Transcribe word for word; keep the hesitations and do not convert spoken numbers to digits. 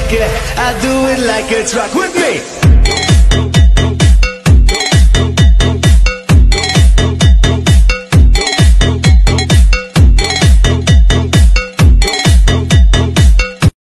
like it, I do it like a truck with me.